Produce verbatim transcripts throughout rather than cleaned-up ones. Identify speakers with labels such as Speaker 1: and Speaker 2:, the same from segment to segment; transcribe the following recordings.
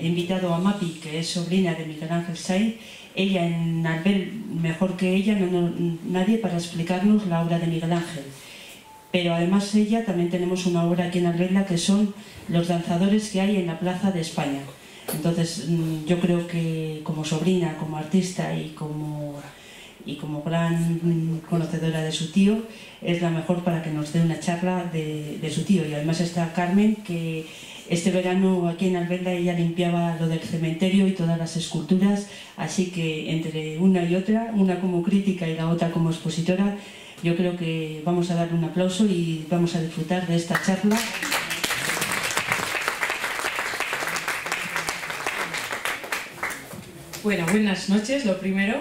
Speaker 1: he invitado a Mapi, que es sobrina de Miguel Ángel Sainz. Ella en Albel, mejor que ella, no, no, nadie para explicarnos la obra de Miguel Ángel. Pero además ella también tenemos una obra aquí en Albelda que son los danzadores que hay en la Plaza de España. Entonces yo creo que como sobrina, como artista y como, y como gran conocedora de su tío, es la mejor para que nos dé una charla de, de su tío. Y además está Carmen, que este verano aquí en Albelda ella limpiaba lo del cementerio y todas las esculturas, así que entre una y otra, una como crítica y la otra como expositora, yo creo que vamos a darle un aplauso y vamos a disfrutar de esta charla.
Speaker 2: Bueno, buenas noches, lo primero.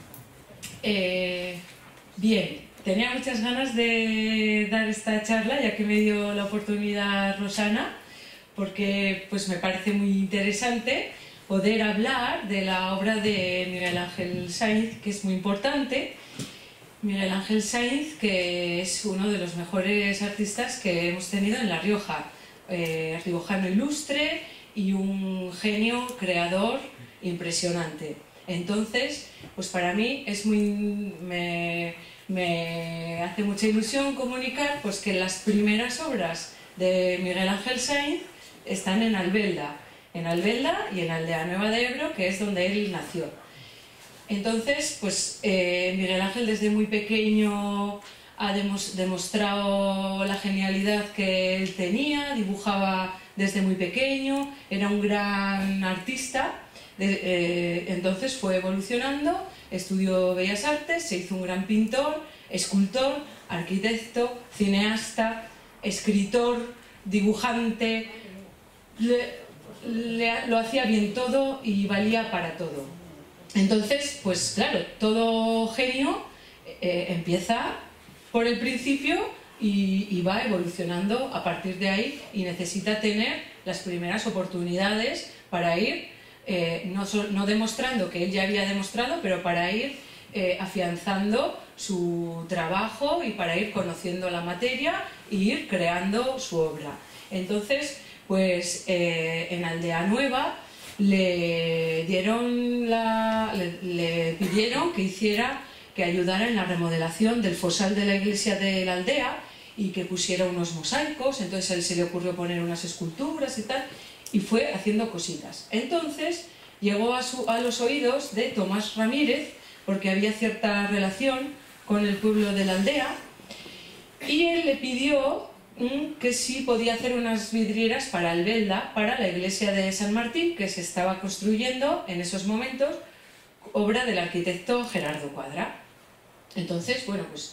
Speaker 2: Eh, bien, tenía muchas ganas de dar esta charla, ya que me dio la oportunidad Rosana, porque pues me parece muy interesante poder hablar de la obra de Miguel Ángel Sainz, que es muy importante. Miguel Ángel Sainz, que es uno de los mejores artistas que hemos tenido en La Rioja, eh, riojano ilustre y un genio creador impresionante. Entonces, pues para mí es muy, me, me hace mucha ilusión comunicar pues que las primeras obras de Miguel Ángel Sainz están en Albelda, en Albelda y en Aldea Nueva de Ebro, que es donde él nació. Entonces, pues eh, Miguel Ángel desde muy pequeño ha demos, demostrado la genialidad que él tenía, dibujaba desde muy pequeño, era un gran artista, de, eh, entonces fue evolucionando, estudió Bellas Artes, se hizo un gran pintor, escultor, arquitecto, cineasta, escritor, dibujante, le, le, lo hacía bien todo y valía para todo. Entonces, pues claro, todo genio eh, empieza por el principio y, y va evolucionando a partir de ahí y necesita tener las primeras oportunidades para ir, eh, no, so, no demostrando que él ya había demostrado, pero para ir eh, afianzando su trabajo y para ir conociendo la materia e ir creando su obra. Entonces, pues eh, en Aldea Nueva le dieron la, le, le pidieron que hiciera, que ayudara en la remodelación del fosal de la iglesia de la aldea y que pusiera unos mosaicos. Entonces a él se le ocurrió poner unas esculturas y tal, y fue haciendo cositas. Entonces llegó a, su, a los oídos de Tomás Ramírez, porque había cierta relación con el pueblo de la aldea, y él le pidió que sí podía hacer unas vidrieras para Albelda, para la iglesia de San Martín, que se estaba construyendo en esos momentos, obra del arquitecto Gerardo Cuadra. Entonces, bueno, pues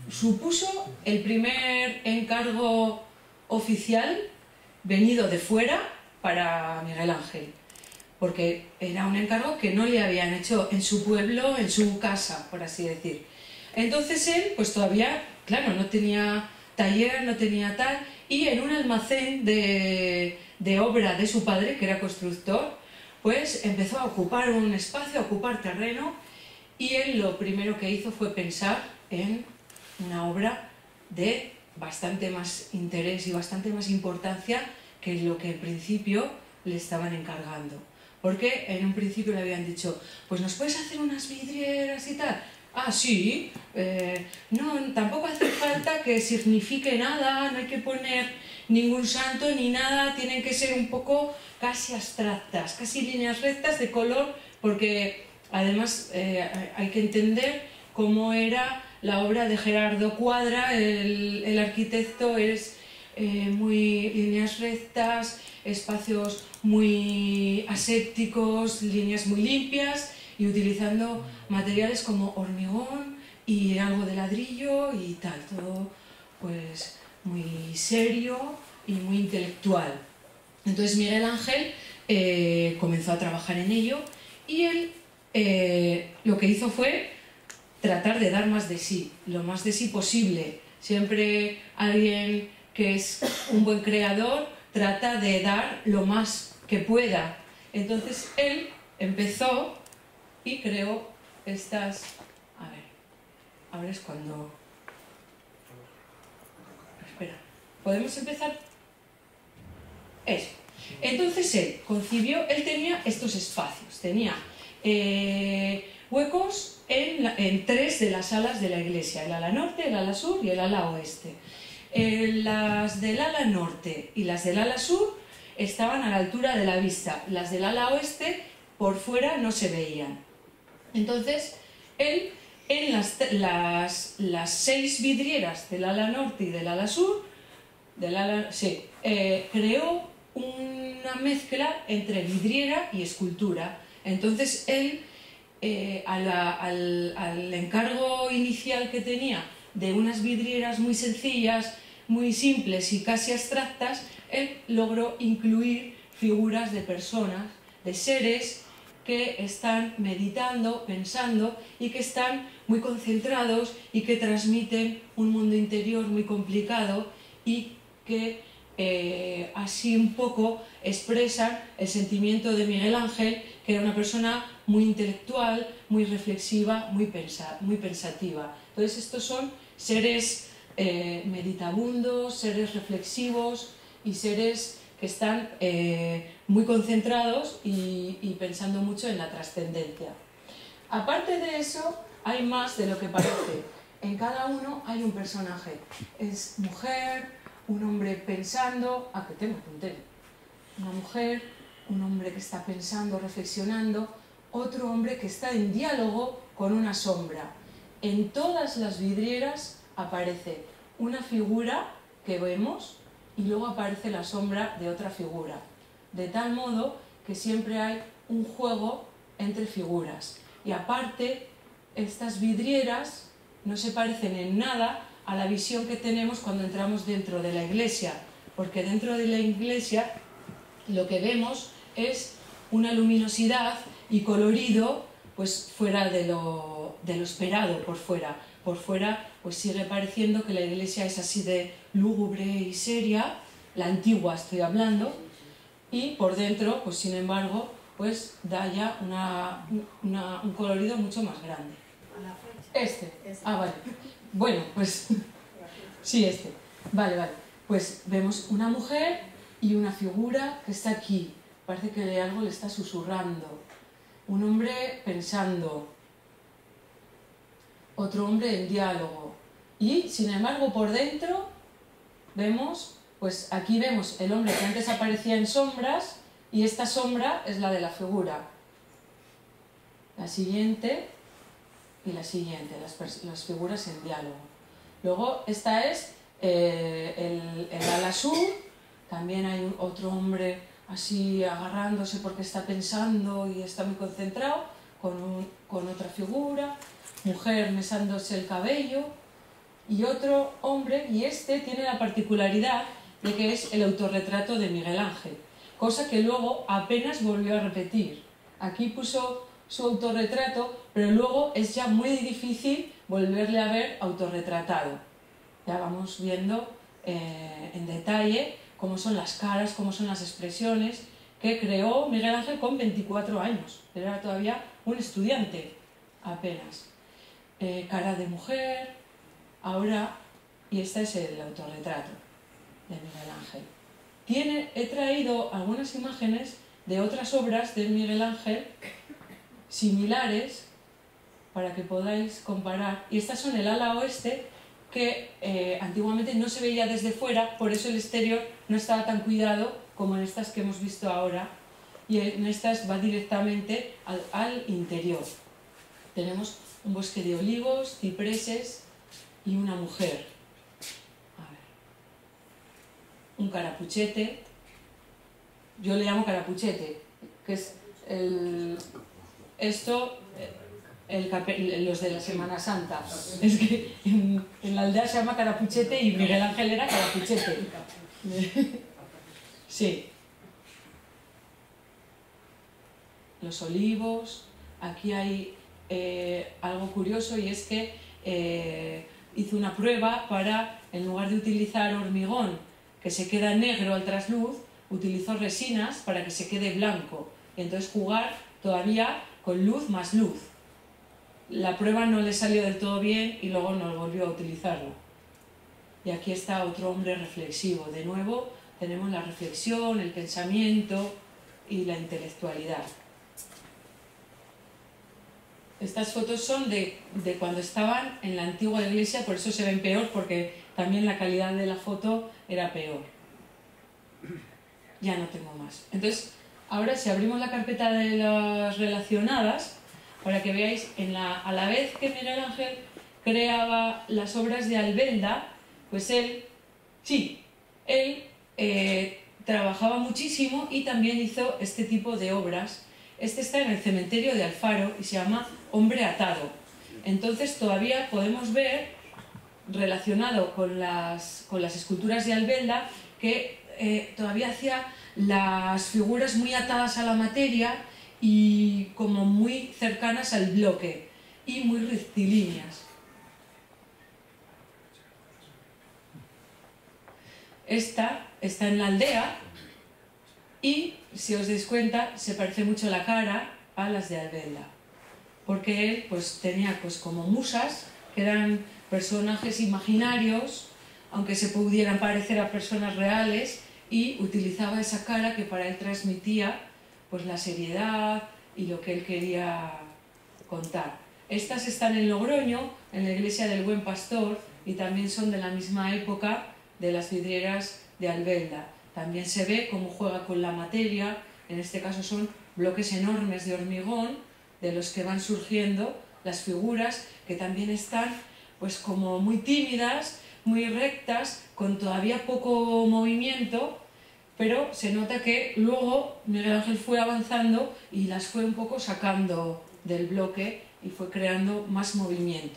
Speaker 2: supuso el primer encargo oficial venido de fuera para Miguel Ángel, porque era un encargo que no le habían hecho en su pueblo, en su casa, por así decir. Entonces él, pues todavía, claro, no tenía taller, no tenía tal, y en un almacén de, de obra de su padre, que era constructor, pues empezó a ocupar un espacio, a ocupar terreno, y él lo primero que hizo fue pensar en una obra de bastante más interés y bastante más importancia que lo que en principio le estaban encargando. Porque en un principio le habían dicho, pues nos puedes hacer unas vidrieras y tal. Ah, sí, eh, no, tampoco hace falta que signifique nada, no hay que poner ningún santo ni nada, tienen que ser un poco casi abstractas, casi líneas rectas de color, porque además eh, hay que entender cómo era la obra de Gerardo Cuadra, el, el arquitecto es eh, muy líneas rectas, espacios muy asépticos, líneas muy limpias, y utilizando materiales como hormigón y algo de ladrillo y tal, todo pues muy serio y muy intelectual. Entonces Miguel Ángel eh, comenzó a trabajar en ello y él eh, lo que hizo fue tratar de dar más de sí, lo más de sí posible. Siempre alguien que es un buen creador trata de dar lo más que pueda. Entonces él empezó y creó estas... A ver, ahora es cuando... Espera, ¿podemos empezar? Eso. Entonces él concibió, él tenía estos espacios, tenía eh, huecos en, la, en tres de las alas de la iglesia, el ala norte, el ala sur y el ala oeste. Eh, las del ala norte y las del ala sur estaban a la altura de la vista, las del ala oeste por fuera no se veían. Entonces él en las, las, las seis vidrieras del ala norte y del ala sur, del ala, sí, eh, creó una mezcla entre vidriera y escultura. Entonces él, eh, a la, al, al encargo inicial que tenía de unas vidrieras muy sencillas, muy simples y casi abstractas, él logró incluir figuras de personas, de seres que están meditando, pensando y que están muy concentrados y que transmiten un mundo interior muy complicado y que eh, así un poco expresan el sentimiento de Miguel Ángel, que era una persona muy intelectual, muy reflexiva, muy, pensa, muy pensativa. Entonces estos son seres eh, meditabundos, seres reflexivos y seres que están eh, muy concentrados y, y pensando mucho en la trascendencia. Aparte de eso, hay más de lo que parece. En cada uno hay un personaje. Es mujer, un hombre pensando... Ah, que tengo, apunté. Una mujer, un hombre que está pensando, reflexionando, otro hombre que está en diálogo con una sombra. En todas las vidrieras aparece una figura que vemos y luego aparece la sombra de otra figura, de tal modo que siempre hay un juego entre figuras. Y aparte, estas vidrieras no se parecen en nada a la visión que tenemos cuando entramos dentro de la iglesia, porque dentro de la iglesia lo que vemos es una luminosidad y colorido pues fuera de lo, de lo esperado por fuera. Por fuera pues sigue pareciendo que la iglesia es así de lúgubre y seria, la antigua estoy hablando, y por dentro, pues sin embargo, pues da ya una, una, un colorido mucho más grande. Este. Ah, vale. Bueno, pues sí, este. Vale, vale. Pues vemos una mujer y una figura que está aquí. Parece que algo le está susurrando. Un hombre pensando. Otro hombre en diálogo. Y, sin embargo, por dentro vemos, pues aquí vemos el hombre que antes aparecía en sombras y esta sombra es la de la figura. La siguiente y la siguiente, las, las figuras en diálogo. Luego, esta es eh, el, el ala sur. También hay un, otro hombre así agarrándose porque está pensando y está muy concentrado con, un, con otra figura. Mujer mesándose el cabello y otro hombre, y este tiene la particularidad de que es el autorretrato de Miguel Ángel, cosa que luego apenas volvió a repetir. Aquí puso su autorretrato, pero luego es ya muy difícil volverle a ver autorretratado. Ya vamos viendo eh, en detalle cómo son las caras, cómo son las expresiones que creó Miguel Ángel con veinticuatro años. Era todavía un estudiante apenas. Eh, cara de mujer, ahora, y este es el autorretrato de Miguel Ángel. Tiene, he traído algunas imágenes de otras obras de Miguel Ángel similares para que podáis comparar. Y estas son el ala oeste, que eh, antiguamente no se veía desde fuera, por eso el exterior no estaba tan cuidado como en estas que hemos visto ahora, y en estas va directamente al, al interior. Tenemos un bosque de olivos, cipreses y una mujer. A ver. Un carapuchete. Yo le llamo carapuchete, que es el, esto, el, el, los de la Semana Santa. Es que en, en la aldea se llama carapuchete y Miguel Ángel era carapuchete. Sí. Los olivos. Aquí hay Eh, algo curioso, y es que eh, hizo una prueba para, en lugar de utilizar hormigón que se queda negro al trasluz, utilizó resinas para que se quede blanco, y entonces jugar todavía con luz más luz. La prueba no le salió del todo bien y luego no volvió a utilizarlo. Y aquí está otro hombre reflexivo, de nuevo tenemos la reflexión, el pensamiento y la intelectualidad. Estas fotos son de, de cuando estaban en la antigua iglesia, por eso se ven peor, porque también la calidad de la foto era peor. Ya no tengo más. Entonces, ahora si abrimos la carpeta de las relacionadas, para que veáis, en la, a la vez que Miguel Ángel creaba las obras de Albelda, pues él, sí, él eh, trabajaba muchísimo y también hizo este tipo de obras. Este está en el cementerio de Alfaro y se llama Hombre atado. Entonces todavía podemos ver, relacionado con las, con las esculturas de Albelda, que eh, todavía hacía las figuras muy atadas a la materia y como muy cercanas al bloque y muy rectilíneas. Esta está en la aldea y, si os dais cuenta, se parece mucho la cara a las de Albelda, porque él pues, tenía pues, como musas, que eran personajes imaginarios, aunque se pudieran parecer a personas reales, y utilizaba esa cara que para él transmitía pues, la seriedad y lo que él quería contar. Estas están en Logroño, en la iglesia del Buen Pastor, y también son de la misma época de las vidrieras de Albelda. También se ve cómo juega con la materia, en este caso son bloques enormes de hormigón, de los que van surgiendo las figuras, que también están pues como muy tímidas, muy rectas, con todavía poco movimiento, pero se nota que luego Miguel Ángel fue avanzando y las fue un poco sacando del bloque y fue creando más movimiento.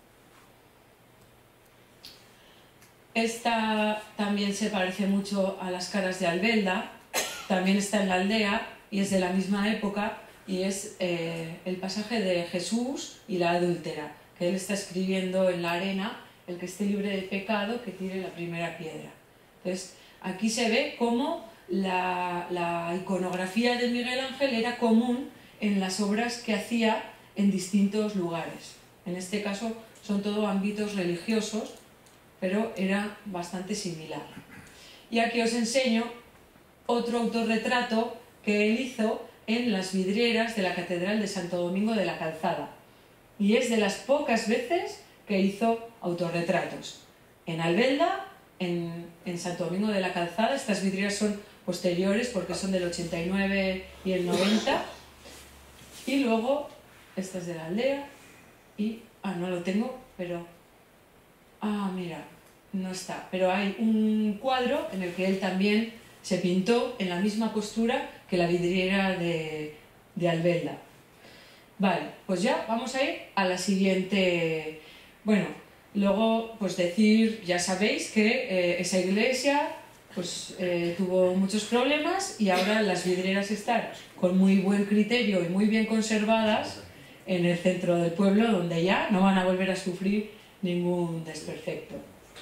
Speaker 2: Esta también se parece mucho a las caras de Albelda, también está en la aldea y es de la misma época, y es eh, el pasaje de Jesús y la adúltera, que él está escribiendo en la arena: el que esté libre de pecado, que tire la primera piedra. Entonces, aquí se ve cómo la, la iconografía de Miguel Ángel era común en las obras que hacía en distintos lugares. En este caso son todo ámbitos religiosos, pero era bastante similar. Y aquí os enseño otro autorretrato que él hizo en las vidrieras de la Catedral de Santo Domingo de la Calzada. Y es de las pocas veces que hizo autorretratos. En Albelda, en, en Santo Domingo de la Calzada, estas vidrieras son posteriores porque son del ochenta y nueve y el noventa. Y luego, esta es de la aldea y... ah, no lo tengo, pero... ah, mira, no está. Pero hay un cuadro en el que él también se pintó en la misma postura que la vidriera de, de Albelda. Vale, pues ya vamos a ir a la siguiente... Bueno, luego pues decir, ya sabéis que eh, esa iglesia pues eh, tuvo muchos problemas y ahora las vidrieras están con muy buen criterio y muy bien conservadas en el centro del pueblo, donde ya no van a volver a sufrir ningún desperfecto.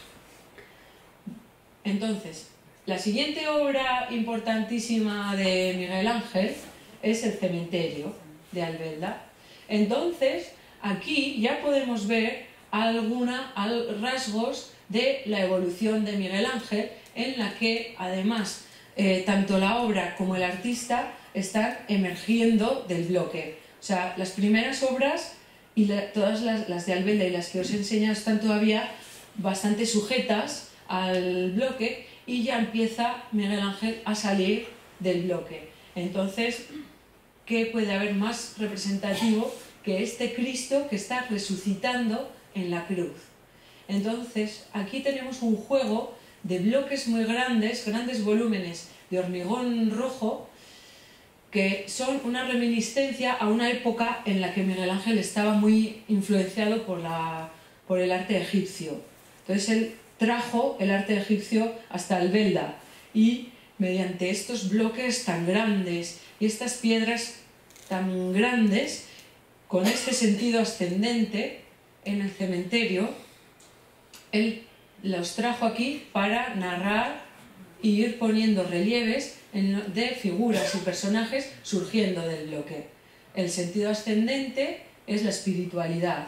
Speaker 2: Entonces, la siguiente obra importantísima de Miguel Ángel es el cementerio de Albelda. Entonces, aquí ya podemos ver algunos rasgos de la evolución de Miguel Ángel, en la que además eh, tanto la obra como el artista están emergiendo del bloque. O sea, las primeras obras y la, todas las, las de Albelda y las que os he enseñado están todavía bastante sujetas al bloque y ya empieza Miguel Ángel a salir del bloque. Entonces, ¿qué puede haber más representativo que este Cristo que está resucitando en la cruz? Entonces, aquí tenemos un juego de bloques muy grandes, grandes volúmenes de hormigón rojo, que son una reminiscencia a una época en la que Miguel Ángel estaba muy influenciado por, la, por el arte egipcio. Entonces él trajo el arte egipcio hasta Albelda y mediante estos bloques tan grandes y estas piedras tan grandes, con este sentido ascendente en el cementerio, él los trajo aquí para narrar e ir poniendo relieves de figuras y personajes surgiendo del bloque. El sentido ascendente es la espiritualidad.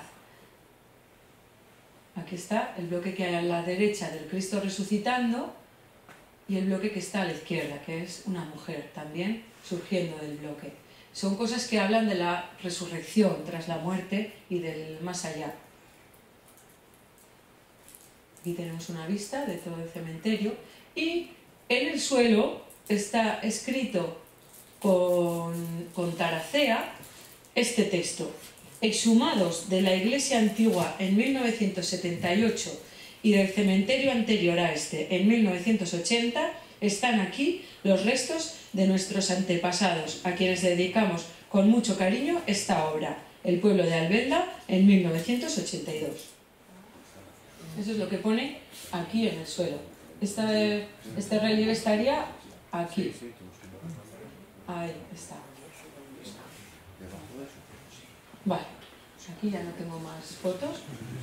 Speaker 2: Aquí está el bloque que hay a la derecha del Cristo resucitando y el bloque que está a la izquierda, que es una mujer también surgiendo del bloque. Son cosas que hablan de la resurrección tras la muerte y del más allá. Aquí tenemos una vista de todo el cementerio y en el suelo está escrito con, con taracea este texto: exhumados de la iglesia antigua en mil novecientos setenta y ocho y del cementerio anterior a este en mil novecientos ochenta, están aquí los restos de nuestros antepasados, a quienes dedicamos con mucho cariño esta obra, El pueblo de Albelda, en mil novecientos ochenta y dos. Eso es lo que pone aquí en el suelo. Este, este relieve estaría aquí. Ahí está. Vale, aquí ya no tengo más fotos.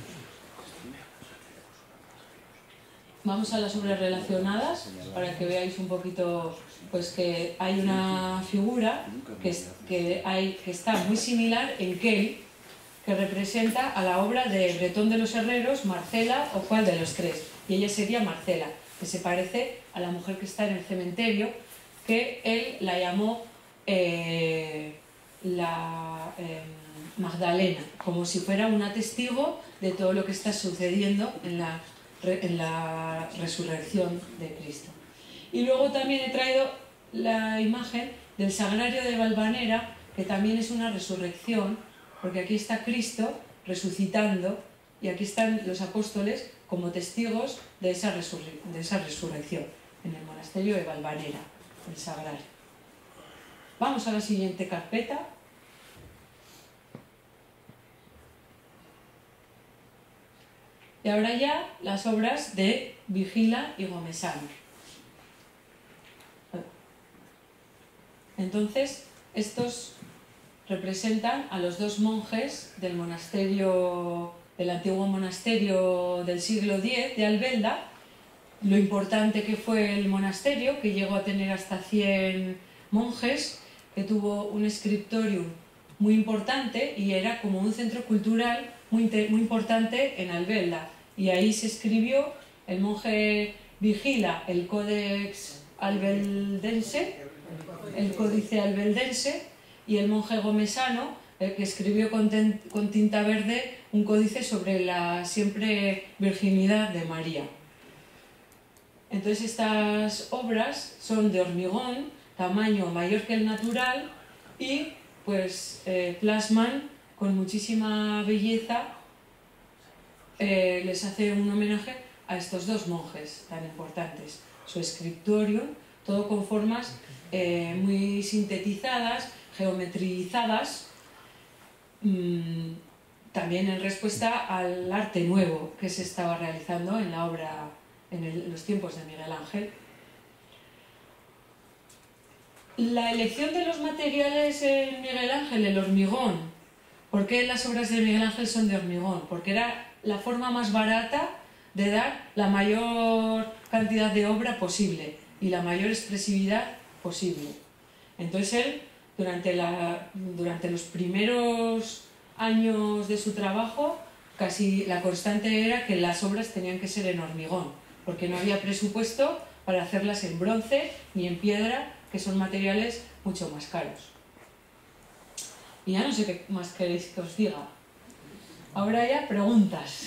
Speaker 2: Vamos a las obras relacionadas para que veáis un poquito, pues que hay una figura que, es, que, hay, que está muy similar en Kell, que representa a la obra de Bretón de los Herreros, Marcela o cuál de los tres. Y ella sería Marcela, que se parece a la mujer que está en el cementerio, que él la llamó eh, la eh, Magdalena, como si fuera una testigo de todo lo que está sucediendo en la, en la resurrección de Cristo. Y luego también he traído la imagen del Sagrario de Valvanera, que también es una resurrección, porque aquí está Cristo resucitando y aquí están los apóstoles como testigos de esa, resurre de esa resurrección en el monasterio de Valvanera, el Sagrario. Vamos a la siguiente carpeta. Y ahora ya las obras de Vigila y Gomesano. Entonces, estos representan a los dos monjes del monasterio, del antiguo monasterio del siglo diez de Albelda, lo importante que fue el monasterio, que llegó a tener hasta cien monjes, que tuvo un scriptorium muy importante y era como un centro cultural muy, muy importante en Albelda. Y ahí se escribió el monje Vigila, el Codex Albeldense, el Códice Albeldense, y el monje Gomesano, el que escribió con, ten, con tinta verde un códice sobre la siempre virginidad de María. Entonces estas obras son de hormigón, tamaño mayor que el natural, y pues eh, plasman con muchísima belleza, eh, les hace un homenaje a estos dos monjes tan importantes. Su scriptorium, todo con formas eh, muy sintetizadas, geometrizadas, mmm, también en respuesta al arte nuevo que se estaba realizando en la obra, en el, los tiempos de Miguel Ángel. La elección de los materiales en Miguel Ángel, el hormigón. ¿Por qué las obras de Miguel Ángel son de hormigón? Porque era la forma más barata de dar la mayor cantidad de obra posible y la mayor expresividad posible. Entonces él, durante, la, durante los primeros años de su trabajo, casi la constante era que las obras tenían que ser en hormigón, porque no había presupuesto para hacerlas en bronce ni en piedra, que son materiales mucho más caros. Y ya no sé qué más queréis que os diga. Ahora ya preguntas.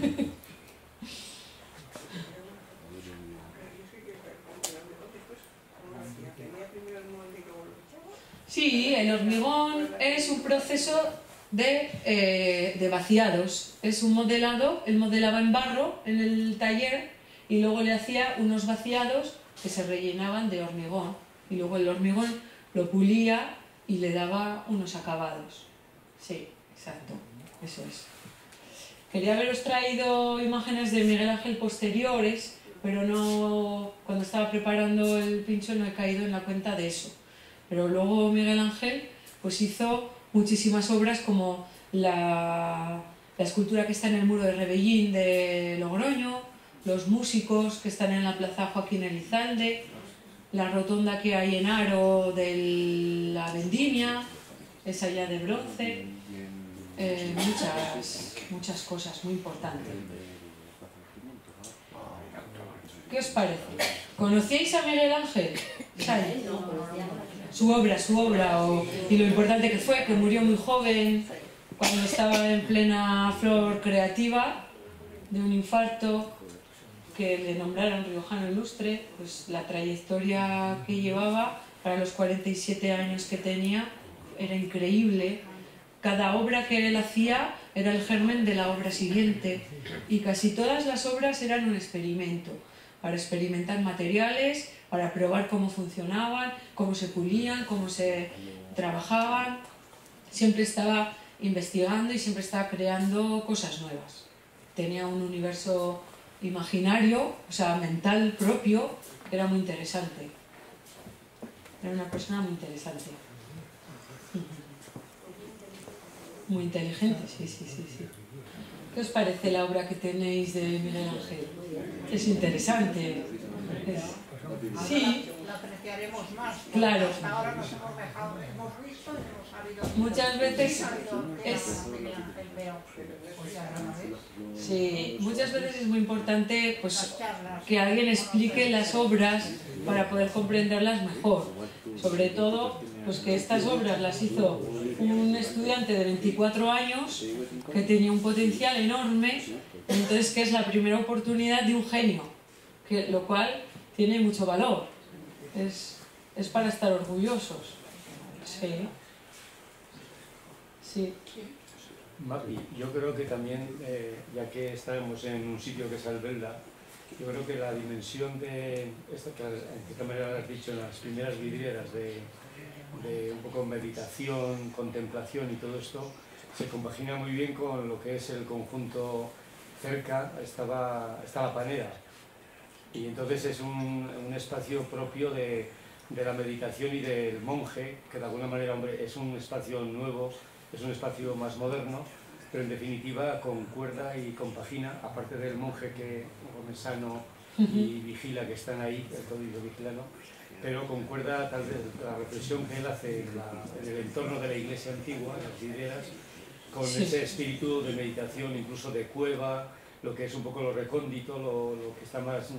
Speaker 2: Sí, el hormigón es un proceso de, eh, de vaciados. Es un modelado, él modelaba en barro en el taller y luego le hacía unos vaciados que se rellenaban de hormigón. Y luego el hormigón lo pulía y le daba unos acabados. Sí, exacto, eso es. Quería haberos traído imágenes de Miguel Ángel posteriores, pero no, cuando estaba preparando el pincho no he caído en la cuenta de eso. Pero luego Miguel Ángel pues hizo muchísimas obras como la, la escultura que está en el muro de Rebellín de Logroño, los músicos que están en la plaza Joaquín Elizalde, la rotonda que hay en Aro de la Vendimia, esa ya de bronce, eh, muchas, muchas cosas muy importantes. ¿Qué os parece? ¿Conocíais a Miguel Ángel? ¿Sabes? Su obra, su obra, o, y lo importante que fue, que murió muy joven, cuando estaba en plena flor creativa, de un infarto, que le nombraron riojano ilustre. Pues la trayectoria que llevaba para los cuarenta y siete años que tenía era increíble. Cada obra que él hacía era el germen de la obra siguiente, y casi todas las obras eran un experimento, para experimentar materiales, para probar cómo funcionaban, cómo se pulían, cómo se trabajaban. Siempre estaba investigando y siempre estaba creando cosas nuevas. Tenía un universo imaginario, o sea, mental propio, que era muy interesante. Era una persona muy interesante. Muy inteligente, sí, sí, sí, sí. ¿Qué os parece la obra que tenéis de Miguel Ángel? Es interesante. Es... Sí.
Speaker 3: La apreciaremos más.
Speaker 2: Claro.
Speaker 3: Hasta ahora nos hemos dejado, hemos visto y hemos sabido.
Speaker 2: Muchas veces es... Sí, muchas veces es muy importante, pues, que alguien explique las obras para poder comprenderlas mejor. Sobre todo, pues que estas obras las hizo un estudiante de veinticuatro años que tenía un potencial enorme, entonces que es la primera oportunidad de un genio, que, lo cual tiene mucho valor. Es, es para estar orgullosos. Sí. Sí.
Speaker 4: Mapi, yo creo que también, eh, ya que estamos en un sitio que es Albelda, yo creo que la dimensión de, esto que en cierta manera has dicho en las primeras vidrieras, de, de un poco meditación, contemplación y todo esto, se compagina muy bien con lo que es el conjunto cerca, estaba, está la Panera. Y entonces es un, un espacio propio de, de la meditación y del monje, que de alguna manera, hombre, es un espacio nuevo, es un espacio más moderno, pero en definitiva concuerda y compagina, aparte del monje que sano y vigila, que están ahí, el código vigilano, pero concuerda tal vez la reflexión que él hace en, la, en el entorno de la iglesia antigua, en las vidrieras, con sí. ese espíritu de meditación, incluso de cueva, lo que es un poco lo recóndito, lo, lo que está más,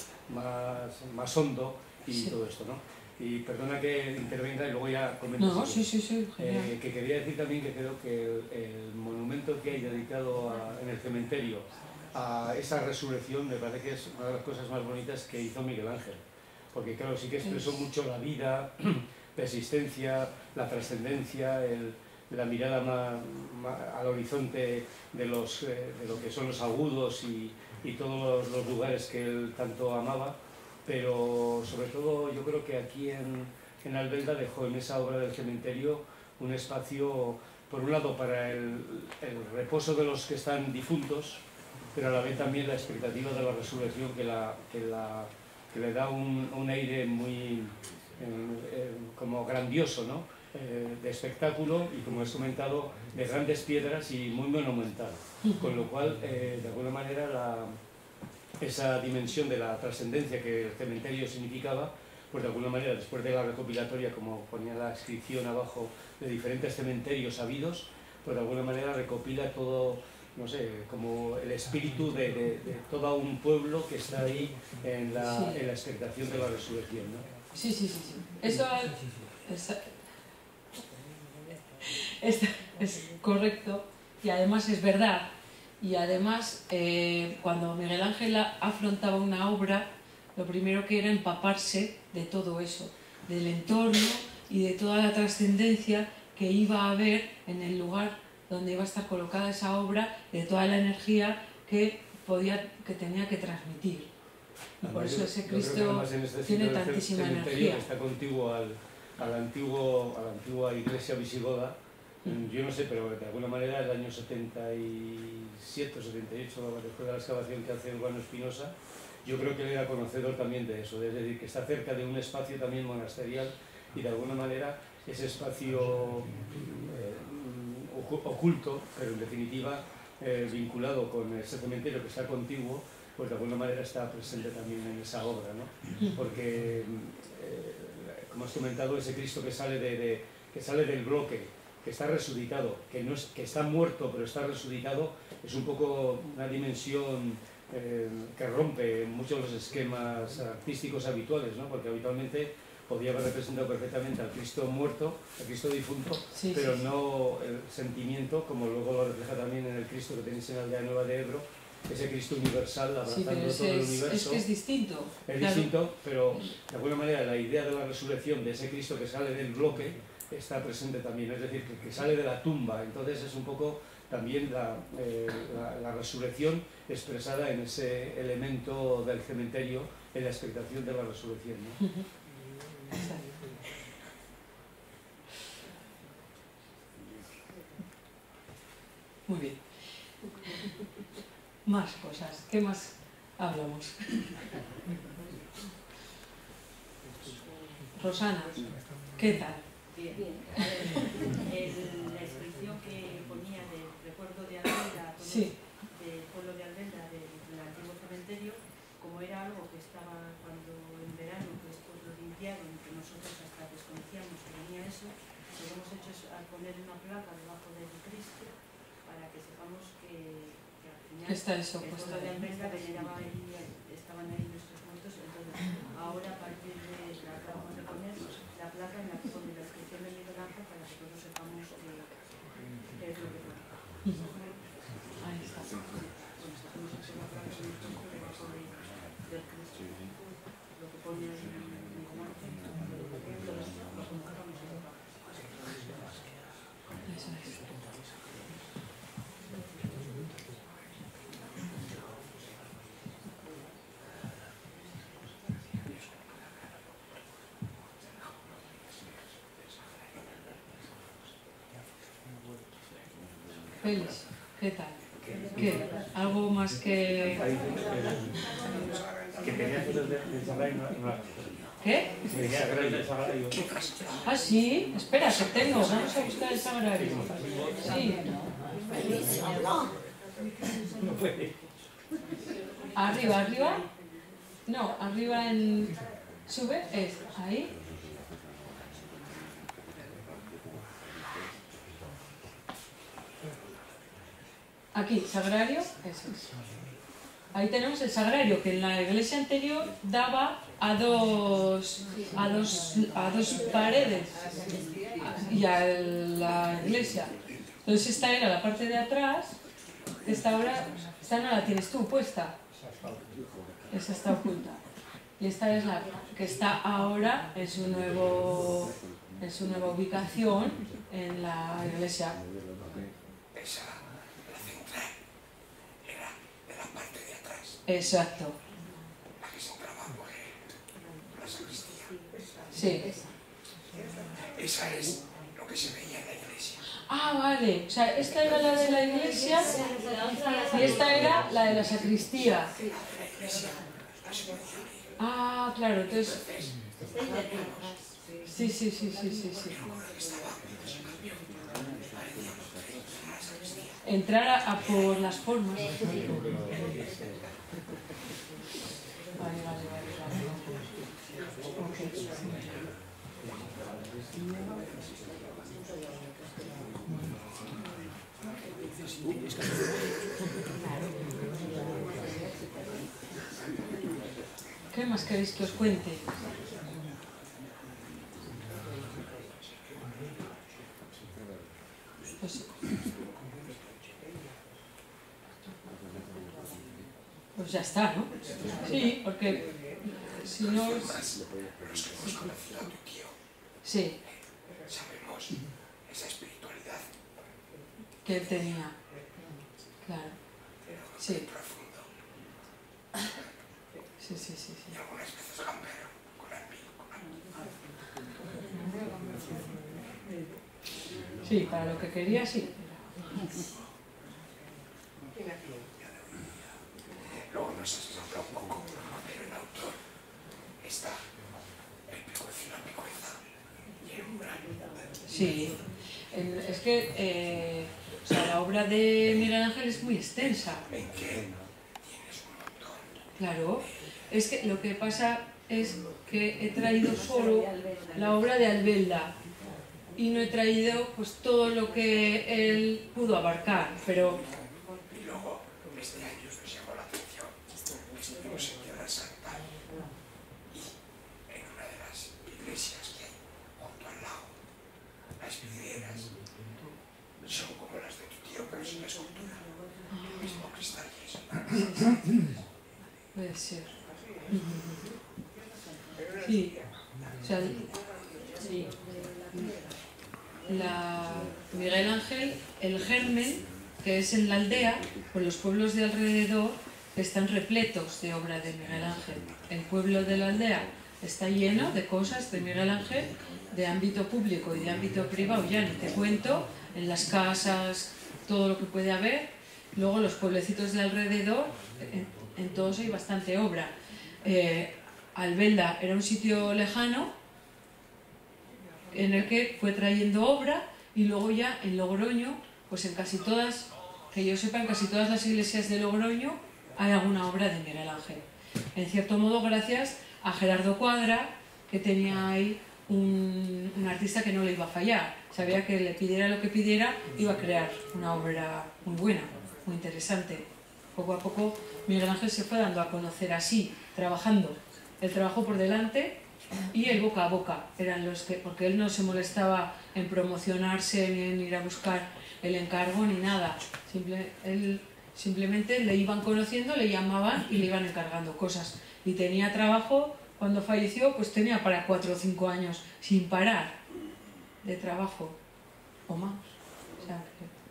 Speaker 4: más, más hondo y sí. todo esto, ¿no? Y perdona que intervenga y luego ya comento.
Speaker 2: No, sí, sí, sí,
Speaker 4: eh, que quería decir también que creo que el, el monumento que hay dedicado a, en el cementerio a esa resurrección me parece que es una de las cosas más bonitas que hizo Miguel Ángel. Porque claro, sí que expresó es... mucho la vida, la existencia, la trascendencia, el, la mirada más, más al horizonte de, los, eh, de lo que son los agudos y, y todos los lugares que él tanto amaba. Pero sobre todo yo creo que aquí en, en Albelda dejó en esa obra del cementerio un espacio, por un lado, para el, el reposo de los que están difuntos, pero a la vez también la expectativa de la resurrección que, la, que, la, que le da un, un aire muy eh, eh, como grandioso, ¿no? Eh, de espectáculo y, como he comentado, de grandes piedras y muy monumental, con lo cual, eh, de alguna manera, la esa dimensión de la trascendencia que el cementerio significaba, pues de alguna manera, después de la recopilatoria, como ponía la inscripción abajo, de diferentes cementerios habidos, pues de alguna manera recopila todo, no sé, como el espíritu de, de, de todo un pueblo que está ahí en la, sí. en la expectación de la resurrección, ¿no?
Speaker 2: Sí, sí, sí, sí. Eso es, es, es correcto y además es verdad. Y además, eh, cuando Miguel Ángel afrontaba una obra, lo primero que era empaparse de todo eso, del entorno y de toda la trascendencia que iba a haber en el lugar donde iba a estar colocada esa obra, de toda la energía que, podía, que tenía que transmitir. Y por eso ese Cristo este tiene tantísima energía.
Speaker 4: Está contiguo al, al antiguo, a la antigua iglesia visigoda. Yo no sé, pero de alguna manera el año setenta y siete o setenta y ocho, después de la excavación que hace Urbano Espinosa, yo creo que él era conocedor también de eso, es decir, que está cerca de un espacio también monasterial y de alguna manera ese espacio eh, oculto, pero en definitiva eh, vinculado con ese cementerio que está contiguo, pues de alguna manera está presente también en esa obra, ¿no? Porque, eh, como has comentado, ese Cristo que sale, de, de, que sale del bloque, que está resucitado, que, no es, que está muerto pero está resucitado, es un poco una dimensión eh, que rompe muchos de los esquemas artísticos habituales, ¿no? Porque habitualmente podía haber representado perfectamente al Cristo muerto, al Cristo difunto,
Speaker 2: sí,
Speaker 4: pero
Speaker 2: sí,
Speaker 4: no el sentimiento, como luego lo refleja también en el Cristo que tenéis en la Aldea Nueva de Ebro, ese Cristo universal abrazando
Speaker 2: sí, pero
Speaker 4: todo el
Speaker 2: es,
Speaker 4: universo.
Speaker 2: es que es distinto.
Speaker 4: Es
Speaker 2: claro.
Speaker 4: distinto, pero de alguna manera la idea de la resurrección, de ese Cristo que sale del bloque, está presente también, es decir, que, que sale de la tumba. Entonces es un poco también la, eh, la, la resurrección expresada en ese elemento del cementerio, en la expectación de la resurrección, ¿no?
Speaker 2: Muy bien. Más cosas. ¿Qué más hablamos? Rosana, ¿qué tal?
Speaker 5: Bien. El, la inscripción que ponía del recuerdo de Albelda,
Speaker 2: Sí.
Speaker 5: del pueblo de Albelda, del, del antiguo cementerio, como era algo que estaba cuando en verano, que después lo limpiaron, que nosotros hasta desconocíamos que venía eso, lo que hemos hecho es al poner una placa debajo del Cristo para que sepamos que, que al final
Speaker 2: Está eso,
Speaker 5: el
Speaker 2: pues,
Speaker 5: pueblo de Albelda veneraba ahí, estaban ahí nuestros muertos. Entonces ahora a partir de la acabamos de poner la placa en la que pone la inscripción de Miguel Ángel para que todos sepamos que, que es lo que pone.
Speaker 2: Ahí está.
Speaker 5: Bueno, hacemos así la placa en el tronco debajo de, del Cristo, lo que pone ahí Miguel Ángel, entonces lo convocamos en la placa.
Speaker 2: Eso es. Félix, ¿qué tal? ¿Qué? ¿Algo más que...?
Speaker 4: Que tenía cosas del Sagrario, no las
Speaker 2: ¿Qué?
Speaker 4: tenía del Sagrario.
Speaker 2: Ah, sí. Espera, que tengo. Vamos a buscar el sagrario. Sí.
Speaker 4: No puede.
Speaker 2: Arriba, arriba. No, arriba en... Sube, es ahí. Aquí, sagrario, eso es. Ahí tenemos el sagrario, que en la iglesia anterior daba a dos, a dos, a dos paredes y a la iglesia. Entonces esta era la parte de atrás, esta ahora, esta no la tienes tú puesta, esa está oculta. Y esta es la que está ahora en su, nuevo, en su nueva ubicación en la iglesia.
Speaker 6: Esa, la central, era de la parte de atrás,
Speaker 2: Exacto,
Speaker 6: la que se entraba por el- la sacristía.
Speaker 2: sí.
Speaker 6: Esa es lo que se veía en la iglesia.
Speaker 2: Ah, vale, o sea, esta era la de la iglesia y esta era la de la sacristía. Ah, claro, entonces... Sí, sí, sí, sí, sí, sí. Entrar a, a por las formas. Vale, vale, vale, vale. Ok. ¿Qué más queréis que os cuente? Pues, pues ya está, ¿no? Sí, porque si no...
Speaker 6: Los que hemos conocido a tu tío,
Speaker 2: Sí,
Speaker 6: sabemos esa espiritualidad
Speaker 2: que él tenía. Claro. Sí,
Speaker 6: profundo
Speaker 2: sí, sí, sí, sí.
Speaker 6: y algunas veces gambero, con el con
Speaker 2: Sí, para lo que quería, sí.
Speaker 6: Luego nos has hablado un poco, pero el autor está el picuezo y la picueza y el umbral.
Speaker 2: Sí, el- es que eh, o sea, la obra de Miguel Ángel es muy extensa.
Speaker 6: En que tienes un montón.
Speaker 2: Claro, es que lo que pasa es que he traído solo la obra de Albelda y no he traído pues todo lo que él pudo abarcar, pero
Speaker 6: Y luego, este año nos llamó la atención vidrieras son como las de tu tío, pero sin la escultura. El mismo cristal y eso.
Speaker 2: Puede ser. Sí. O sea, sí. La Miguel Ángel, el germen, que es en la aldea, pues los pueblos de alrededor están repletos de obra de Miguel Ángel. El pueblo de la aldea está lleno de cosas de Miguel Ángel, de ámbito público y de ámbito privado, ya ni te cuento, en las casas, todo lo que puede haber. Luego los pueblecitos de alrededor, en, en todos hay bastante obra. Eh, Albelda era un sitio lejano en el que fue trayendo obra, y luego ya en Logroño, pues en casi todas, que yo sepa, en casi todas las iglesias de Logroño hay alguna obra de Miguel Ángel. En cierto modo gracias a Gerardo Cuadra, que tenía ahí un, un artista que no le iba a fallar. Sabía que le pidiera lo que pidiera, iba a crear una obra muy buena, muy interesante. Poco a poco Miguel Ángel se fue dando a conocer así, trabajando. El trabajo por delante y el boca a boca eran los que, porque él no se molestaba en promocionarse ni en ir a buscar el encargo ni nada. Simple, él simplemente le iban conociendo, le llamaban y le iban encargando cosas. Y tenía trabajo, cuando falleció, pues tenía para cuatro o cinco años sin parar de trabajo o más. O sea,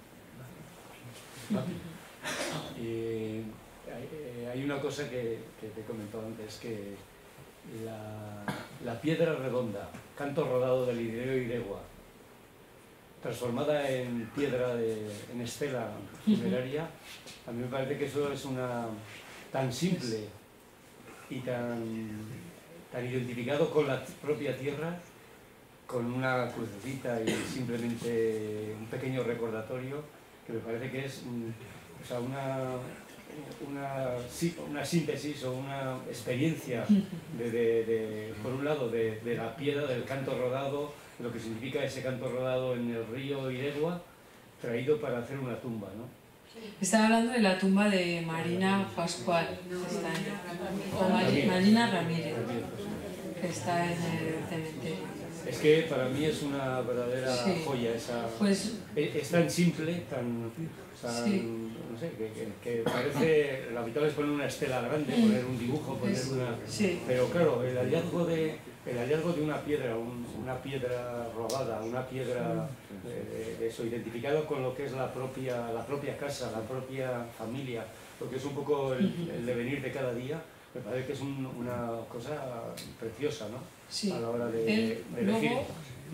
Speaker 2: que...
Speaker 4: eh, hay, hay una cosa que, que te he comentado antes, que la, la piedra redonda, canto rodado del Ideo Iregua, transformada en piedra, de, en estela funeraria, a mí me parece que eso es una tan simple y tan, tan identificado con la propia tierra, con una crucecita y simplemente un pequeño recordatorio, que me parece que es o sea, una, una, una síntesis o una experiencia de, de, de, por un lado de, de la piedra, del canto rodado, lo que significa ese canto rodado en el río Iregua, traído para hacer una tumba, ¿no?
Speaker 2: Estaba hablando de la tumba de Marina Pascual, que está en, o Mar, Marina Ramírez, que está en el cementerio.
Speaker 4: Es que para mí es una verdadera
Speaker 2: sí.
Speaker 4: joya, esa,
Speaker 2: pues,
Speaker 4: es, es tan simple, tan, tan
Speaker 2: sí.
Speaker 4: no sé, que, que, que parece, lo habitual es poner una estela grande, poner un dibujo, poner
Speaker 2: es,
Speaker 4: una...
Speaker 2: Sí.
Speaker 4: Pero claro, el hallazgo de, el hallazgo de una piedra, un, una piedra robada, una piedra de, de eso, identificado con lo que es la propia, la propia casa, la propia familia, porque es un poco el, el devenir de cada día, me parece que es un, una cosa preciosa, ¿no?
Speaker 2: Sí.
Speaker 4: A la hora de,
Speaker 2: Él,
Speaker 4: de elegir.
Speaker 2: Luego,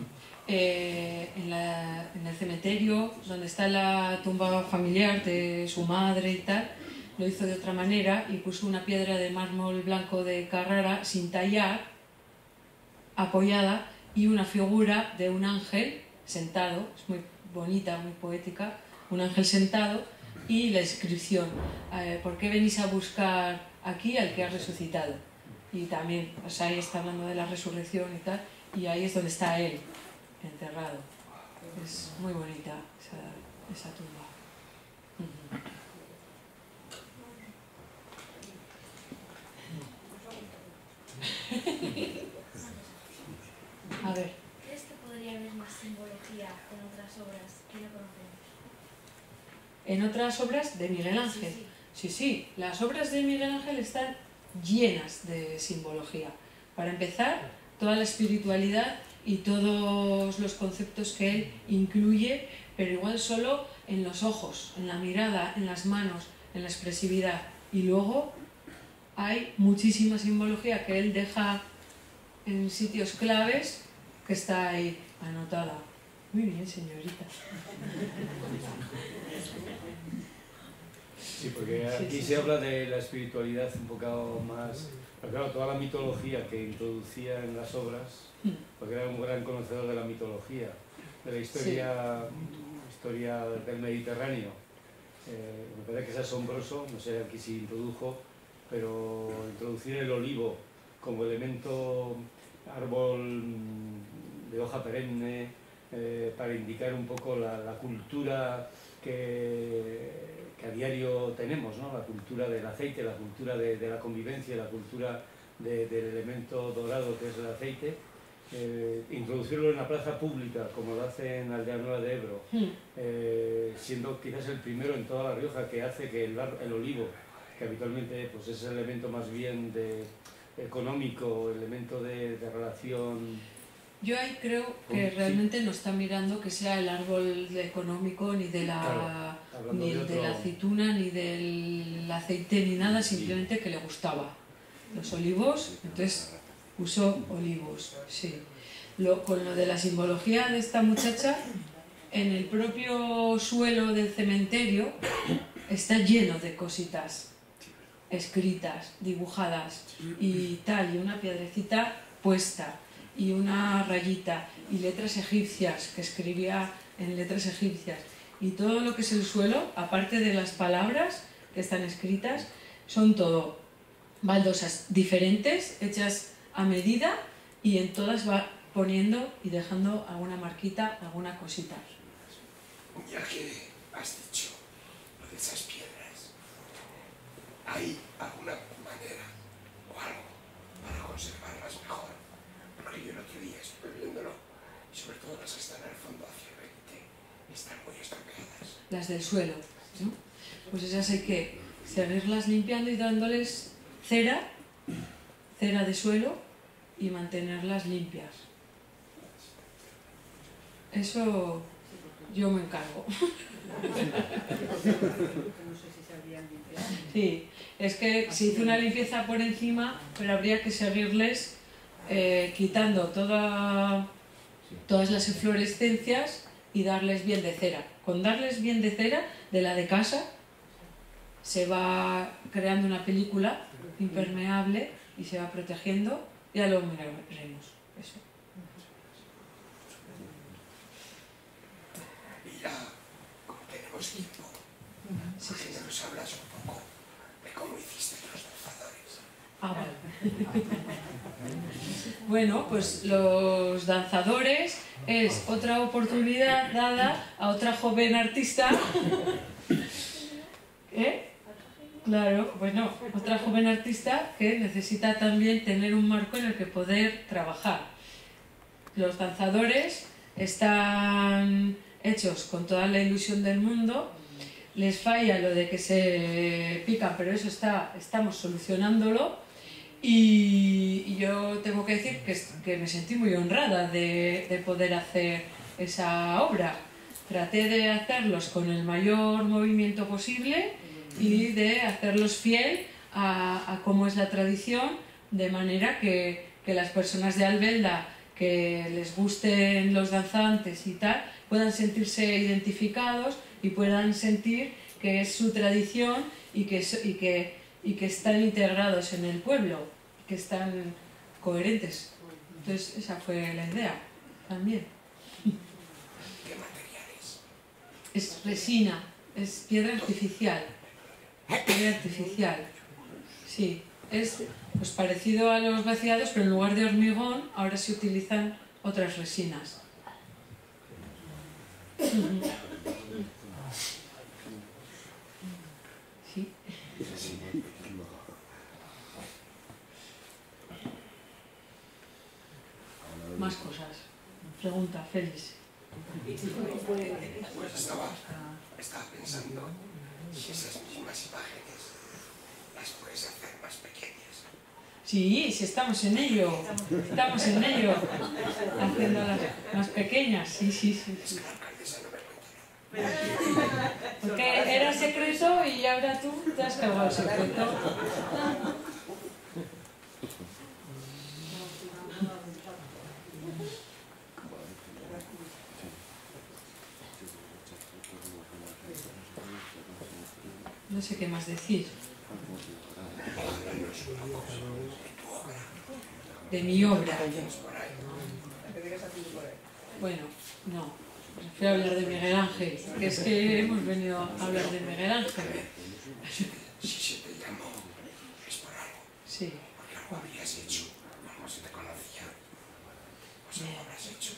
Speaker 2: eh, en, la, en el cementerio, donde está la tumba familiar de su madre y tal, lo hizo de otra manera y puso una piedra de mármol blanco de Carrara sin tallar, apoyada, y una figura de un ángel sentado, es muy bonita, muy poética, un ángel sentado, y la inscripción, eh, ¿por qué venís a buscar aquí al que ha resucitado? Y también, o sea, ahí está hablando de la resurrección y tal, y ahí es donde está él, enterrado. Es muy bonita esa, esa tumba. A ver.
Speaker 7: ¿Crees que podría haber más simbología en otras obras que no conocemos?
Speaker 2: En otras obras de Miguel Ángel.
Speaker 7: Sí,
Speaker 2: sí, sí, las obras de Miguel Ángel están llenas de simbología. Para empezar, toda la espiritualidad y todos los conceptos que él incluye, pero igual solo en los ojos, en la mirada, en las manos, en la expresividad. Y luego hay muchísima simbología que él deja en sitios claves, que está ahí anotada. Muy bien, señorita.
Speaker 4: Sí, porque aquí sí, sí, se sí. habla de la espiritualidad un poco más... Pero claro, toda la mitología que introducía en las obras, porque era un gran conocedor de la mitología, de la historia, sí. historia del Mediterráneo. Eh, me parece que es asombroso, no sé aquí si introdujo, pero introducir el olivo como elemento, árbol de hoja perenne, eh, para indicar un poco la, la cultura que... que a diario tenemos, ¿no? La cultura del aceite, la cultura de, de la convivencia, la cultura de, del elemento dorado que es el aceite, eh, introducirlo en la plaza pública, como lo hace en Aldea Nueva de Ebro, eh, siendo quizás el primero en toda La Rioja que hace que el, el olivo, que habitualmente pues, es el elemento más bien de, económico, elemento de, de relación...
Speaker 2: Yo ahí creo que realmente no está mirando que sea el árbol económico, ni de la,
Speaker 4: claro,
Speaker 2: ni
Speaker 4: de,
Speaker 2: de la aceituna, ni del aceite, ni nada, simplemente que le gustaba. Los olivos, entonces usó olivos, sí. Lo, con lo de la simbología de esta muchacha, en el propio suelo del cementerio está lleno de cositas escritas, dibujadas y tal, y una piedrecita puesta y una rayita y letras egipcias, que escribía en letras egipcias, y todo lo que es el suelo, aparte de las palabras que están escritas, son todo baldosas diferentes, hechas a medida, y en todas va poniendo y dejando alguna marquita, alguna cosita.
Speaker 6: Ya que has dicho lo de esas piedras, ¿hay alguna manera o algo para conservarlas mejor? Porque yo el otro día estuve viéndolo, y sobre todo las que están al fondo hacia el veinte están muy estropeadas.
Speaker 2: Las del suelo, ¿no? Pues esas hay que seguirlas limpiando y dándoles cera, cera de suelo, y mantenerlas limpias. Eso yo me encargo. Sí, es que se hizo una limpieza por encima, pero habría que seguirles eh, quitando toda, todas las inflorescencias y darles bien de cera. Con darles bien de cera, de la de casa, se va creando una película impermeable y se va protegiendo. Ya lo miraremos. Eso.
Speaker 6: Y ya, como tenemos tiempo,
Speaker 2: Sí,
Speaker 6: ¿por qué
Speaker 2: sí,
Speaker 6: no nos hablas un poco de cómo hiciste los danzadores?
Speaker 2: Ah, vale. Bueno, pues los danzadores es otra oportunidad dada a otra joven artista. ¿Eh? Claro, bueno, otra joven artista que necesita también tener un marco en el que poder trabajar. Los danzadores están hechos con toda la ilusión del mundo, les falla lo de que se pican, pero eso está, estamos solucionándolo, y, y yo tengo que decir que, que me sentí muy honrada de, de poder hacer esa obra. Traté de hacerlos con el mayor movimiento posible y de hacerlos fiel a, a cómo es la tradición, de manera que, que las personas de Albelda que les gusten los danzantes y tal, puedan sentirse identificados y puedan sentir que es su tradición y que, y que, y que están integrados en el pueblo, que están coherentes. Entonces esa fue la idea también.
Speaker 6: ¿Qué materiales?
Speaker 2: Es resina, es piedra artificial. Piedra artificial, sí. Es pues, parecido a los vaciados, pero en lugar de hormigón ahora se utilizan otras resinas. ¿Sí? Más cosas. Pregunta, Félix.
Speaker 6: Pues estaba, estaba pensando si esas mismas imágenes las puedes hacer más pequeñas.
Speaker 2: Sí, sí, estamos en ello. Estamos en ello. Haciéndolas más pequeñas, sí, sí, sí. sí.
Speaker 6: Es que la alcaldesa no me cuenta nada.
Speaker 2: Porque era secreto y ahora tú te has cargado el secreto. No sé qué más decir. De mi obra. Bueno, no. Prefiero hablar de Miguel Ángel, que es que hemos venido a hablar de Miguel Ángel.
Speaker 6: Si se te llamó, es por algo.
Speaker 2: Sí.
Speaker 6: Porque algo habrías hecho, algo se te conocía. Pues algo habrás hecho.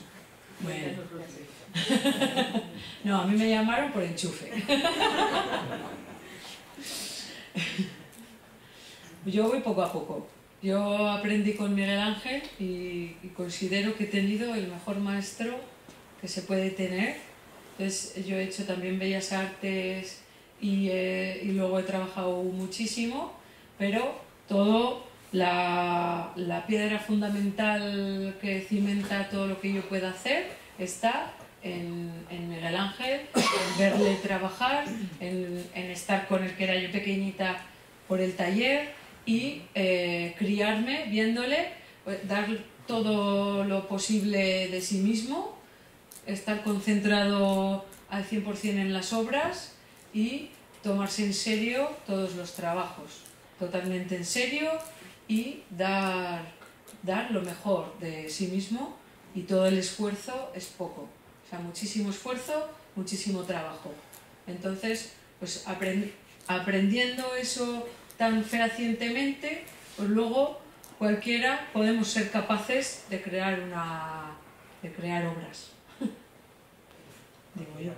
Speaker 2: Bueno. No, a mí me llamaron por enchufe. Yo voy poco a poco. Yo aprendí con Miguel Ángel y, y considero que he tenido el mejor maestro que se puede tener. Entonces, yo he hecho también Bellas Artes y, eh, y luego he trabajado muchísimo, pero todo, la, la piedra fundamental que cimenta todo lo que yo pueda hacer está en, en Miguel Ángel, en verle trabajar, en, en estar con el que era yo pequeñita por el taller y eh, criarme viéndole, dar todo lo posible de sí mismo, estar concentrado al cien por cien en las obras y tomarse en serio todos los trabajos, totalmente en serio, y dar, dar lo mejor de sí mismo, y todo el esfuerzo es poco, o sea, muchísimo esfuerzo, muchísimo trabajo. Entonces, pues aprend, aprendiendo eso tan fehacientemente, pues luego cualquiera podemos ser capaces de crear una, de crear obras. Digo yo.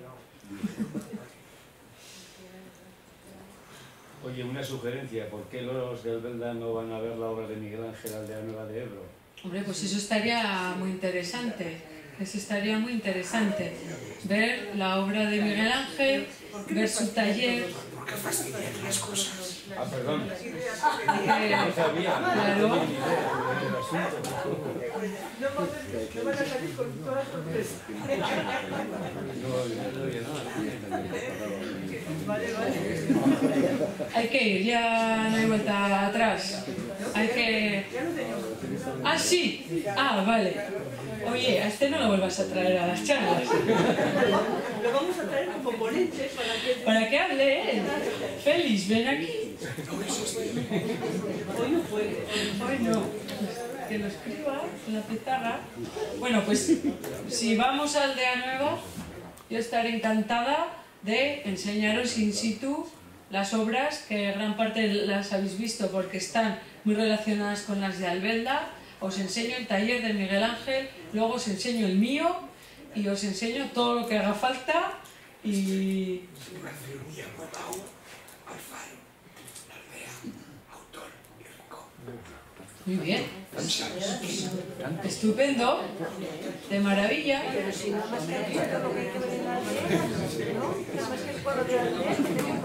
Speaker 4: Oye, una sugerencia, ¿por qué los de Albelda no van a ver la obra de Miguel Ángel Aldea Nueva de Ebro?
Speaker 2: Hombre, pues eso estaría muy interesante, eso estaría muy interesante, ver la obra de Miguel Ángel, ver su taller.
Speaker 6: ¿Por qué fastidiar las cosas?
Speaker 4: Ah, perdón.
Speaker 2: Porque,
Speaker 4: No sabía,
Speaker 2: claro,
Speaker 4: no tenía ni idea del asunto.
Speaker 3: No van a salir con todas sorpresas.
Speaker 4: No, no había nada.
Speaker 3: Vale, vale.
Speaker 2: hay que ir, ya no hay vuelta atrás. Hay que... Ah, sí. Ah, vale. Oye, a este no lo vuelvas a traer a las charlas.
Speaker 3: Lo vamos a traer como ponente para que...
Speaker 2: Para que hable él. Félix, ven aquí.
Speaker 3: Hoy no puede.
Speaker 2: Hoy no. Que lo escriba en la pizarra. Bueno, pues si vamos a Aldea Nueva, yo estaré encantada de enseñaros in situ las obras, que gran parte las habéis visto porque están muy relacionadas con las de Albelda. Os enseño el taller de Miguel Ángel, luego os enseño el mío y os enseño todo lo que haga falta. Y...
Speaker 6: Simulación y Amotau, Alfaro, la aldea, autor y rincón.
Speaker 2: Muy bien. Estupendo. De maravilla.
Speaker 3: Pero si nada más que has visto lo que hay que ver en la aldea, ¿no? Nada más que es cuadro de aldea, que tenemos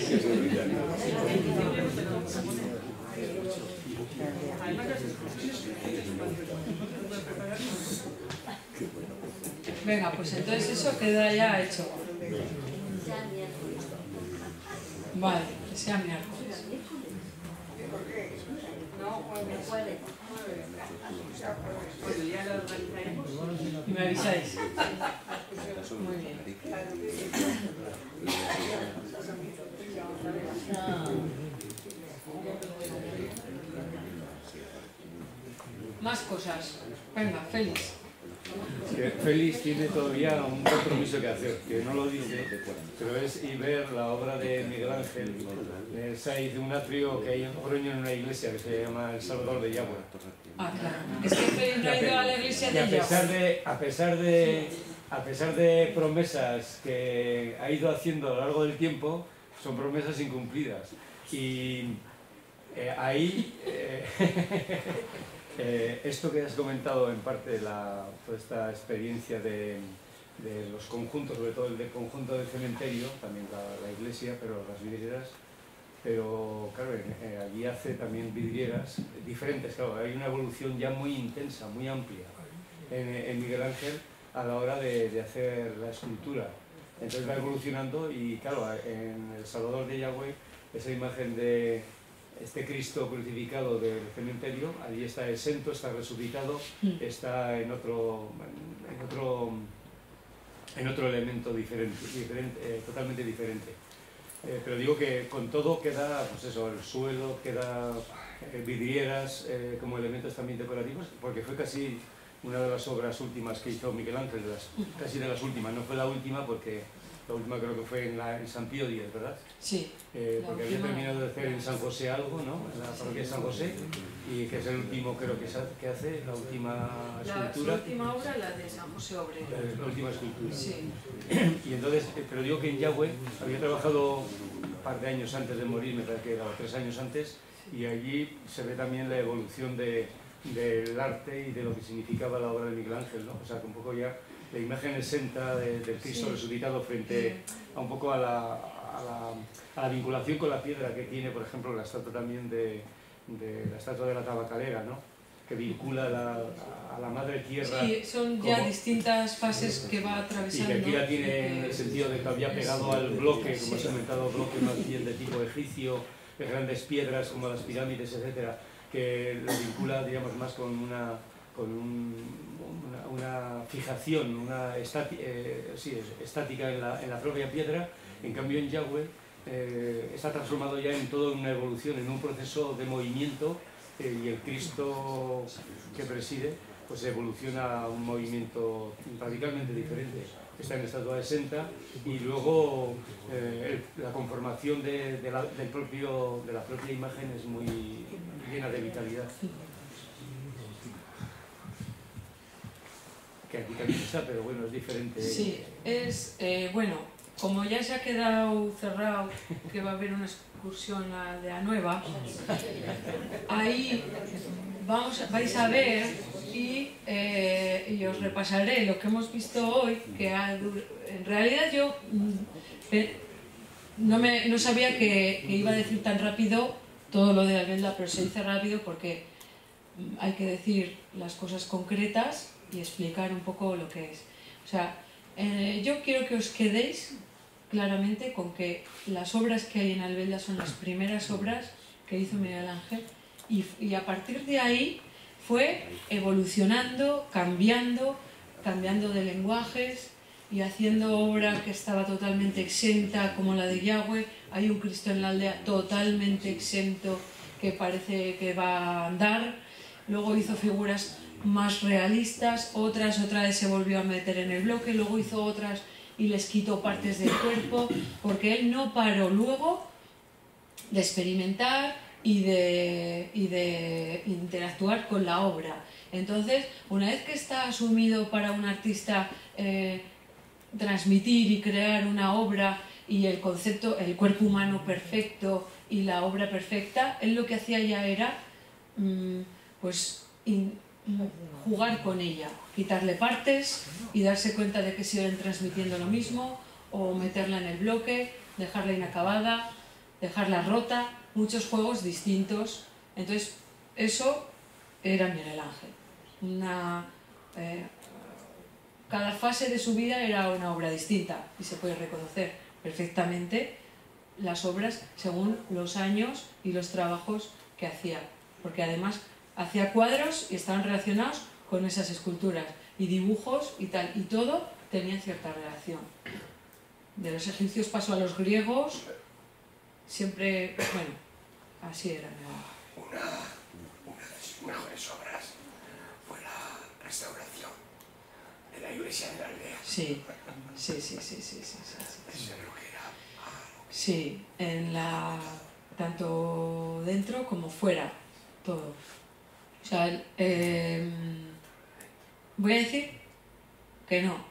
Speaker 2: Venga, pues entonces eso queda ya hecho. Vale, que sea miércoles. Y me avisáis. Muy bien. Más cosas. Venga, Félix.
Speaker 4: Que Félix tiene todavía un compromiso que hacer, que no lo dice, pero es ir ver la obra de Miguel Ángel, el Saiz de un atrio que hay en Oroño, en una iglesia que se llama El Salvador de Yagua.
Speaker 2: Ah, claro. Es que Félix no ha ido a la iglesia
Speaker 4: Y
Speaker 2: de
Speaker 4: a pesar
Speaker 2: Yagua.
Speaker 4: de, a pesar de, a pesar de promesas que ha ido haciendo a lo largo del tiempo, son promesas incumplidas. Y eh, ahí... Eh, Eh, esto que has comentado en parte, la, toda esta experiencia de, de los conjuntos, sobre todo el de conjunto del cementerio, también la, la iglesia, pero las vidrieras, pero claro, eh, allí hace también vidrieras diferentes, claro, hay una evolución ya muy intensa, muy amplia en, en Miguel Ángel a la hora de, de hacer la escultura. Entonces va evolucionando y claro, en El Salvador de Yagüe, esa imagen de este Cristo crucificado del cementerio, allí está exento, está resucitado, está en otro, en otro, en otro elemento diferente, diferente eh, totalmente diferente. Eh, pero digo que con todo queda, pues eso, el suelo, queda eh, vidrieras eh, como elementos también decorativos, porque fue casi una de las obras últimas que hizo Miguel Ángel, de las, casi de las últimas, no fue la última porque la última creo que fue en, la, en San Pío X, ¿verdad?
Speaker 2: Sí.
Speaker 4: Eh, porque había terminado de hacer en San José algo, ¿no? En la parroquia de San José, y que es el último, creo que, que hace, la última escultura.
Speaker 2: La última obra, la de San José Obrero.
Speaker 4: La, la última escultura.
Speaker 2: Sí.
Speaker 4: Y entonces, eh, pero digo que en Yagüe había trabajado un par de años antes de morir, me parece que era tres años antes, y allí se ve también la evolución de, del arte y de lo que significaba la obra de Miguel Ángel, ¿no? O sea, que un poco ya la imagen exenta de, del Cristo sí. resucitado frente a un poco a la, a, la, a la vinculación con la piedra que tiene, por ejemplo, la estatua también de, de la estatua de la tabacalera, ¿no? Que vincula la, a la madre tierra.
Speaker 2: Sí, son ya como, distintas fases que va atravesando.
Speaker 4: Y que aquí la tiene en el sentido de que había pegado al bloque, como has comentado, bloque más bien de tipo egipcio, de grandes piedras como las pirámides, etcétera, que lo vincula, digamos, más con una, con un, una, una fijación, una estati, eh, sí, estática en la, en la propia piedra. En cambio, en Yahweh eh, está transformado ya en toda una evolución, en un proceso de movimiento, eh, y el Cristo que preside pues evoluciona a un movimiento radicalmente diferente. Está en estatua de senta y luego eh, el, la conformación de, de, la, del propio, de la propia imagen es muy llena de vitalidad. Que aquí también está, pero bueno, es diferente.
Speaker 2: Sí, es, eh, bueno, como ya se ha quedado cerrado, que va a haber una excursión a la aldea nueva, ahí vamos, vais a ver y, eh, y os repasaré lo que hemos visto hoy, que ha, en realidad yo eh, no, me, no sabía que, que iba a decir tan rápido todo lo de la venda, pero se dice rápido porque hay que decir las cosas concretas y explicar un poco lo que es. O sea, eh, yo quiero que os quedéis claramente con que las obras que hay en Albelda son las primeras obras que hizo Miguel Ángel y, y a partir de ahí fue evolucionando, cambiando, cambiando de lenguajes y haciendo obra que estaba totalmente exenta como la de Yahweh. Hay un Cristo en la aldea totalmente exento que parece que va a andar. Luego hizo figuras más realistas, otras, otra vez se volvió a meter en el bloque, luego hizo otras y les quitó partes del cuerpo, porque él no paró luego de experimentar y de, y de interactuar con la obra. Entonces, una vez que está asumido para un artista eh, transmitir y crear una obra y el concepto, el cuerpo humano perfecto y la obra perfecta, él lo que hacía ya era mmm, pues in, jugar con ella, quitarle partes y darse cuenta de que siguen transmitiendo lo mismo, o meterla en el bloque, dejarla inacabada, dejarla rota, muchos juegos distintos. Entonces eso era Miguel Ángel. Una, eh, cada fase de su vida era una obra distinta y se puede reconocer perfectamente las obras según los años y los trabajos que hacía, porque además hacía cuadros y estaban relacionados con esas esculturas y dibujos y tal, y todo tenía cierta relación. De los egipcios pasó a los griegos, siempre, bueno, así era.
Speaker 6: Una, una de sus mejores obras fue la restauración de la iglesia de la aldea.
Speaker 2: Sí, sí, sí, sí, sí, sí, sí, sí.
Speaker 6: Eso es lo que era.
Speaker 2: Sí, en la, tanto dentro como fuera, todo. O sea, eh, voy a decir que no,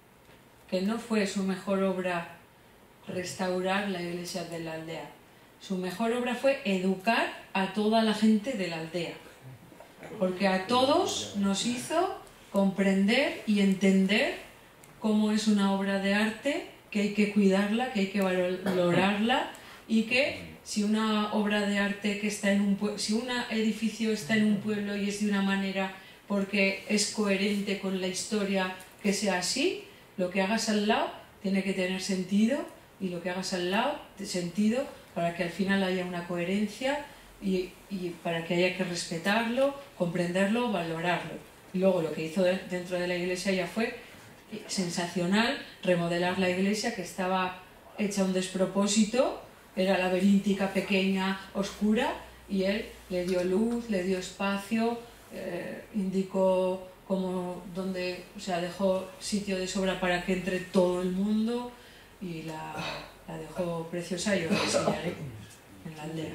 Speaker 2: que no fue su mejor obra restaurar la iglesia de la aldea. Su mejor obra fue educar a toda la gente de la aldea, porque a todos nos hizo comprender y entender cómo es una obra de arte, que hay que cuidarla, que hay que valorarla y que si una obra de arte que está en un pueblo, si un edificio está en un pueblo y es de una manera porque es coherente con la historia, que sea así, lo que hagas al lado tiene que tener sentido y lo que hagas al lado sentido para que al final haya una coherencia y, y para que haya que respetarlo, comprenderlo, valorarlo. Y luego lo que hizo de, dentro de la iglesia ya fue sensacional, remodelar la iglesia que estaba hecha un despropósito, era laberíntica, pequeña, oscura, y él le dio luz, le dio espacio, eh, indicó cómo, dónde, o sea, dejó sitio de sobra para que entre todo el mundo y la, la dejó preciosa y os la enseñaré en la aldea.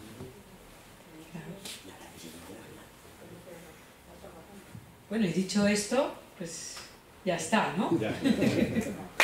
Speaker 2: Claro. Bueno, y dicho esto, pues ya está, ¿no?
Speaker 4: Ya.